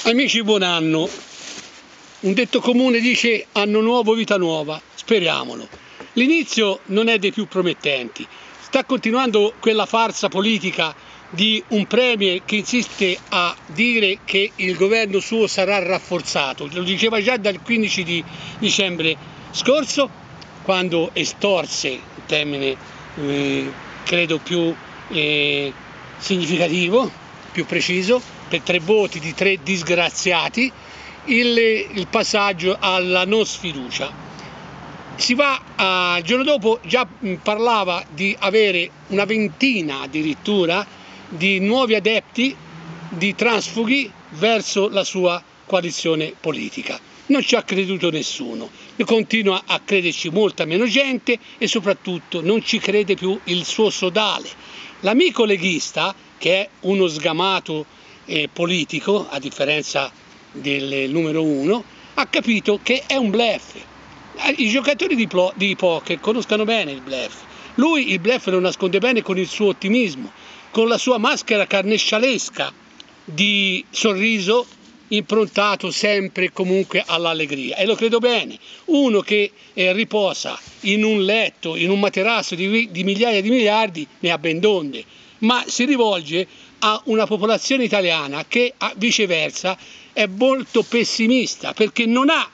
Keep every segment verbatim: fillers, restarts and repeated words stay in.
Amici, buon anno. Un detto comune dice anno nuovo, vita nuova. Speriamolo. L'inizio non è dei più promettenti. Sta continuando quella farsa politica di un premier che insiste a dire che il governo suo sarà rafforzato. Lo diceva già dal quindici di dicembre scorso, quando estorse, un termine eh, credo più eh, significativo, più preciso, per tre voti di tre disgraziati, il, il passaggio alla non sfiducia. Si va a, il giorno dopo già parlava di avere una ventina addirittura di nuovi adepti, di transfughi verso la sua coalizione politica. Non ci ha creduto nessuno, continua a crederci molta meno gente e soprattutto non ci crede più il suo sodale. L'amico leghista, che è uno sgamato eh, politico, a differenza del numero uno, ha capito che è un bluff. I giocatori di, di poker conoscono bene il bluff. Lui il bluff lo nasconde bene con il suo ottimismo, con la sua maschera carnescialesca di sorriso improntato sempre e comunque all'allegria, e lo credo bene. Uno che eh, riposa in un letto, in un materasso di, di migliaia di miliardi ne ha ben donde, ma si rivolge a una popolazione italiana che viceversa è molto pessimista, perché non ha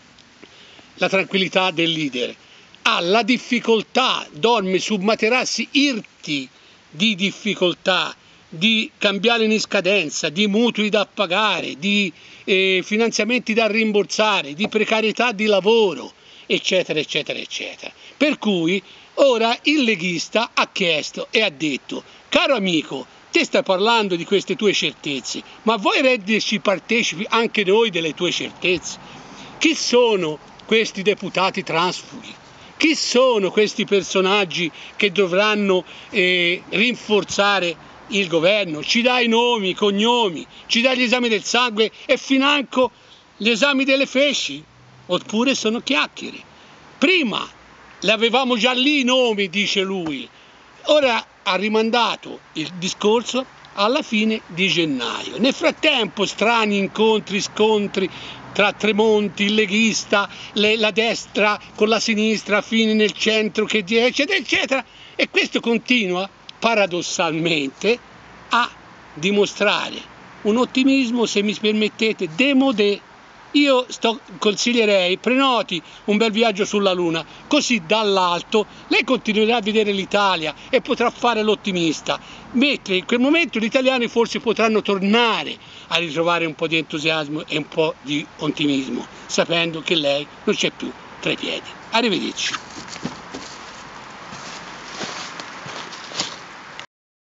la tranquillità del leader, ha la difficoltà, dorme su materassi irti di difficoltà, di cambiare in scadenza, di mutui da pagare, di eh, finanziamenti da rimborsare, di precarietà di lavoro, eccetera, eccetera, eccetera. Per cui ora il leghista ha chiesto e ha detto: caro amico, te stai parlando di queste tue certezze, ma vuoi renderci partecipi anche noi delle tue certezze? Chi sono questi deputati transfughi? Chi sono questi personaggi che dovranno eh, rinforzare il governo? Ci dai nomi, i cognomi, ci dai gli esami del sangue e financo gli esami delle feci? Oppure sono chiacchiere? Prima le avevamo già lì i nomi, dice lui. Ora ha rimandato il discorso alla fine di gennaio. Nel frattempo strani incontri, scontri tra Tremonti, il leghista, le, la destra con la sinistra, Fini nel centro, che eccetera, eccetera. E questo continua paradossalmente a dimostrare un ottimismo, se mi permettete, démodé. Io sto, consiglierei, prenoti un bel viaggio sulla Luna, così dall'alto lei continuerà a vedere l'Italia e potrà fare l'ottimista, mentre in quel momento gli italiani forse potranno tornare a ritrovare un po' di entusiasmo e un po' di ottimismo, sapendo che lei non c'è più tra i piedi. Arrivederci.